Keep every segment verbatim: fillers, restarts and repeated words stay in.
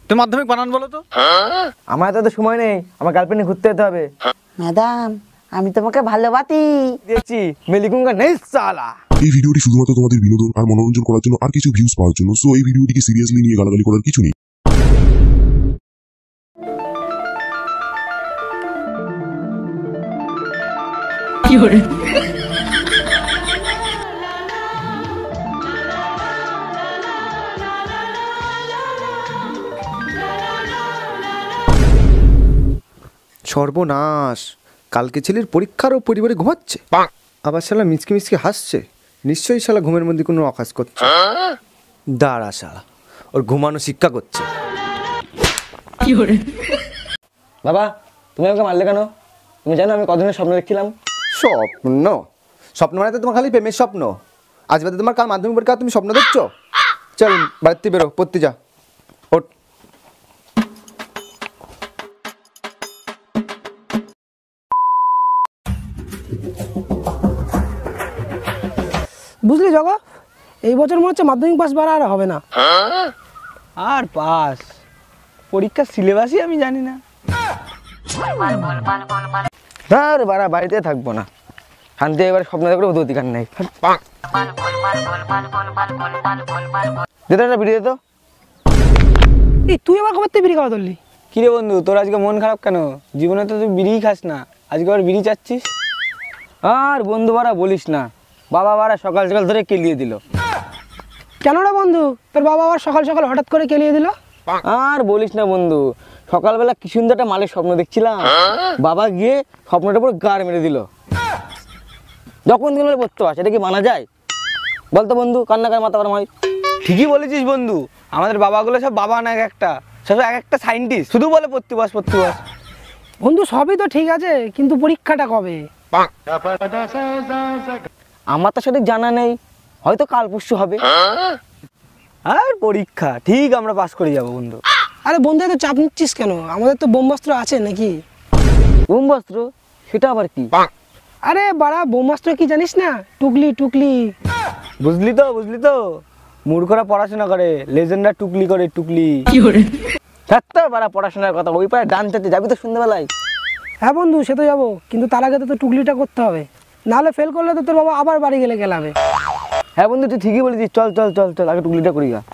তুমি মাধ্যমিক বানান বলো তো। আমার তো সময় নেই, আমার গার্লফ্রেন্ড ঘুরতে যেতে হবে। ম্যাডাম আমি তোমাকে ভালোবাসি। দেখছি মেলিকুঙ্গা নেই সালা। এই ভিডিওটি শুধুমাত্র তোমাদের বিনোদন আর মনোরঞ্জন করার জন্য আর কিছু ভিউজ পাওয়ার জন্য, সো এই ভিডিওটিকে সিরিয়াসলি নিয়ে গালাগালি করার কিছু নেই। কি করে সর্বনাশ, কালকে ছেলের পরীক্ষার ও পরিবারে ঘুমাচ্ছে, আবার শালা মিচকি মিচকি হাসছে। নিশ্চয়ই শালা ঘুমের মধ্যে কোনো অকাজ করছে। দাঁড়া শালা, ওর ঘুমানো শিক্ষা করছে। কি করে বাবা তুমি আমাকে মারলে কেন? তুমি জানো আমি কদিনের স্বপ্ন দেখছিলাম? স্বপ্ন? স্বপ্ন মানে তো তোমার খালি প্রেমের স্বপ্ন। আজ বাদে তোমার কাল মাধ্যমিক পরীক্ষা, তুমি স্বপ্ন দেখছো? চল বাড়িতে বেরো, পড়তে যা। ওঠ। বুঝলি জগা, এই বছর মনে হচ্ছে মাধ্যমিক পাস বাড়া আর হবে না। আর পাস? পরীক্ষার সিলেবাসই আমি জানি না। আর বাড়া বাড়িতে থাকবো না, শান্তি এবার স্বপ্ন দেখলে ওদের অধিকার নেই। দিতে একটা ভিডিও তো। এই তুই আবার কবে থেকে বিড়ি খাওয়া ধরলি? কিরে বন্ধু, তোর আজকে মন খারাপ কেন? জীবনে তো তুই বিড়িই খাস না, আজকে আবার বিড়ি চাচ্ছিস? আর বন্ধু বাড়া বলিস না, বাবা বাড়া সকাল সকাল ধরে কেলিয়ে দিল। কেন রে বন্ধু, তোর বাবা আবার সকাল সকাল হঠাৎ করে কেলিয়ে দিল? আর বলিস না বন্ধু, সকালবেলা কি সুন্দর একটা মালের স্বপ্ন দেখছিলাম, বাবা গিয়ে স্বপ্নটা পুরো গাড় মেরে দিল। যখন দিন পড়তে আসে, এটা কি মানা যায় বলতো বন্ধু? কান্নাকার মাথা গরম হয়। ঠিকই বলেছিস বন্ধু, আমাদের বাবাগুলো সব বাবা না এক একটা, সব এক একটা সায়েন্টিস্ট, শুধু বলে পড়তে বস পড়তে বস। বন্ধু সবই তো ঠিক আছে, কিন্তু পরীক্ষাটা কবে? আমার তো সঠিক জানা নেই, হয়তো কাল পরশু হবে। আর পরীক্ষা ঠিক আমরা পাস করে যাবো বন্ধু। আরে বন্ধু এত চাপ নিচ্ছিস কেন? আমাদের তো ব্রহ্মাস্ত্র আছে নাকি? ব্রহ্মাস্ত্র? সেটা আবার কি? আরে বাড়া ব্রহ্মাস্ত্র কি জানিস না? টুকলি টুকলি। বুঝলি তো বুঝলি তো, মূর্খরা পড়াশোনা করে, লেজেন্ডার টুকলি করে টুকলি। কি করে থাকতো বাড়া পড়াশোনার কথা, ওই পায়ে ডান চাইতে যাবি তো সন্ধ্যাবেলায়? হ্যাঁ বন্ধু সে তো যাবো, কিন্তু তার আগে তো তোর টুকলিটা করতে হবে, নাহলে ফেল করলে তো তোর বাবা আবার বাড়ি গেলে গেলাবে। হ্যাঁ বন্ধু তুই ঠিকই বলেছিস, চল চল চল চল আগে টুকলিটা করি গা।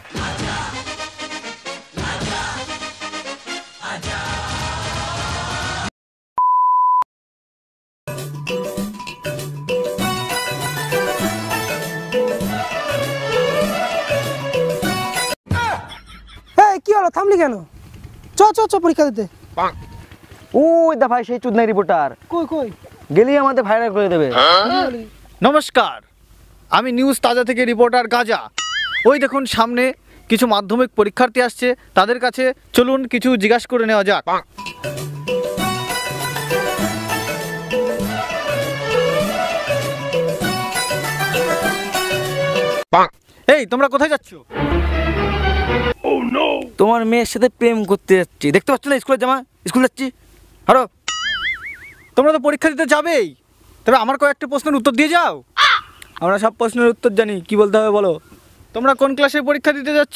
এই কি হলো, থামলি কেন? চ চ চ পরীক্ষা দিতে। ওই দা ভাই সেই চুদনাই রিপোর্টার, কই কই গেলি আমাদের ভাইরাল করে দেবে। নমস্কার, আমি নিউজ তাজা থেকে রিপোর্টার গাজা। ওই দেখুন সামনে কিছু মাধ্যমিক পরীক্ষার্থী আসছে, তাদের কাছে চলুন কিছু জিজ্ঞাসা করে নেওয়া যাক। এই তোমরা কোথায় যাচ্ছ? তোমার মেয়ের সাথে প্রেম করতে যাচ্ছি, দেখতে পাচ্ছ না স্কুলের জামা, স্কুল যাচ্ছি। আরো তোমরা তো পরীক্ষা দিতে যাবেই, তবে আমার কয়েকটা প্রশ্নের উত্তর দিয়ে যাও। আমরা সব প্রশ্নের উত্তর জানি, কি বলতে হবে বলো। তোমরা কোন ক্লাসে পরীক্ষা দিতে যাচ্ছ?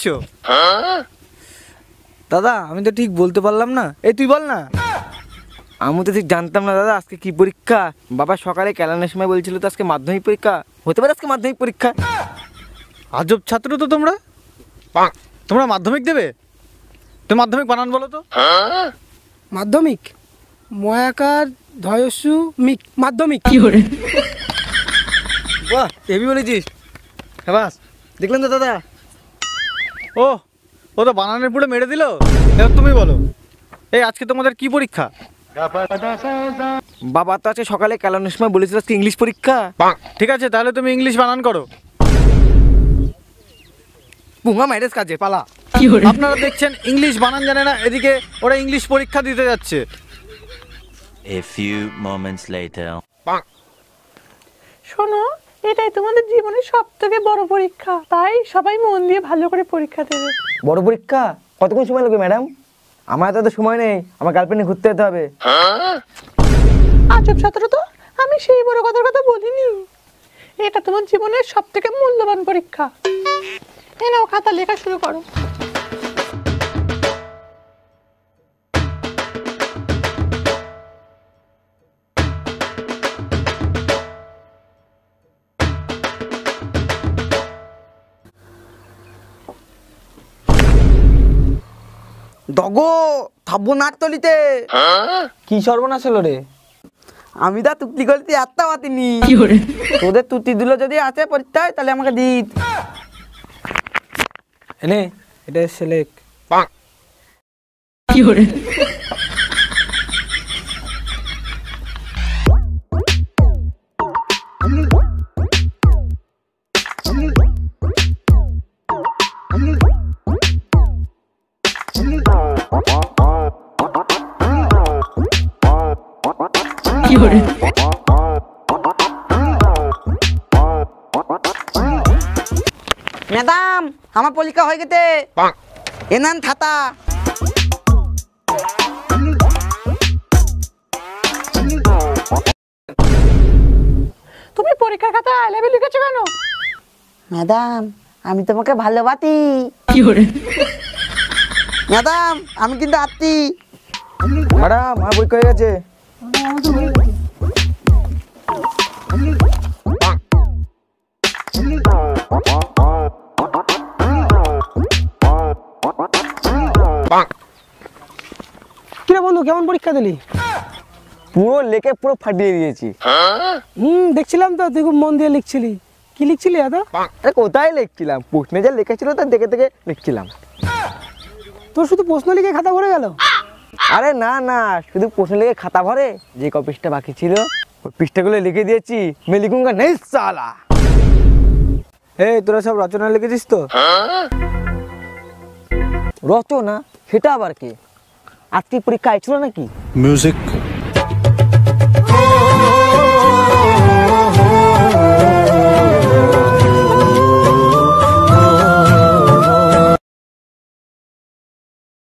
দাদা আমি তো ঠিক বলতে পারলাম না। এই তুই বল না। আমি তো ঠিক জানতাম না দাদা আজকে কি পরীক্ষা। বাবা সকালে ক্যালেন্ডারের সময় বলছিল তো আজকে মাধ্যমিক পরীক্ষা, হতে পারে আজকে মাধ্যমিক পরীক্ষা। আজব ছাত্র তো তোমরা। তোমরা মাধ্যমিক দেবে? তুমি মাধ্যমিক বানান বলো তো। মাধ্যমিক ময়াকার ধয়সু মিক মাধ্যমিক। কি করে বাহ হেভি বলেছিস, হ্যাঁ দেখলেন তো দাদা। ও ও তো বানানের পুরো মেরে দিল। এবার তুমি বলো, এই আজকে তোমাদের কি পরীক্ষা? বাবা তো আছে সকালে ক্যালেন্ডারের সময় বলেছিল আজকে ইংলিশ পরীক্ষা। ঠিক আছে, তাহলে তুমি ইংলিশ বানান করো। পুঙ্গা ম্যারেজ কাজে পালা। কি করে আপনারা দেখছেন ইংলিশ বানান জানে না, এদিকে ওরা ইংলিশ পরীক্ষা দিতে যাচ্ছে। A few moments later. শোনো, এটাই তোমাদের জীবনের সব থেকে বড় পরীক্ষা, তাই সবাই মন দিয়ে ভালো করে পরীক্ষা দেবে। বড় পরীক্ষা? কতক্ষণ সময় লাগবে ম্যাডাম? আমার তো সময় নেই, আমার গার্লফ্রেন্ড ঘুরতে যেতে হবে। আজব ছাত্র তো, আমি সেই বড় কথার কথা বলিনি। এটা তোমার জীবনের সব থেকে মূল্যবান পরীক্ষা। এ নাও খাতা, লেখা শুরু করো। দগো থাকবো নাট তলিতে। কি সর্বনাশ হলো রে? আমি দা তুতি করতে আত্মা পাতিনি। তোদের তুতি দিল যদি আছে পরীক্ষায় তাহলে আমাকে দিত। এনে এটা সিলেক্ট কি করে কি করে ম্যাডাম আমার পরীক্ষা হয়ে গেছে, এনান খাতা। তুমি পরীক্ষার খাতা আই লাভ ইউ লিখেছো কেন? ম্যাডাম আমি তোমাকে ভালোবাসি। কি করে ম্যাডাম আমি কিন্তু আত্মি। ম্যাডাম আমার পরীক্ষা হয়ে গেছে। কিরে বন্ধু কেমন পরীক্ষা দিলি? পুরো লেখে পুরো ফাটিয়ে দিয়েছি। হুম দেখছিলাম তো তুই খুব মন দিয়ে লিখছিলি। কি লিখছিলি এত? আরে কোথায় লিখছিলাম, প্রশ্নে যা লেখা ছিল তা দেখে দেখে লিখছিলাম। তোর শুধু প্রশ্ন লিখে খাতা ভরে গেল? আরে না না, শুধু প্রশ্ন লিখে খাতা ভরে যে ক পৃষ্ঠা বাকি ছিল ওই পৃষ্ঠাগুলো লিখে দিয়েছি। মে লিখুঙ্গা নেই সালা। এই তোরা সব রচনা লিখেছিস তো? রচনা? সেটা আবার কি? আজকে পরীক্ষা আইছিল নাকি? Music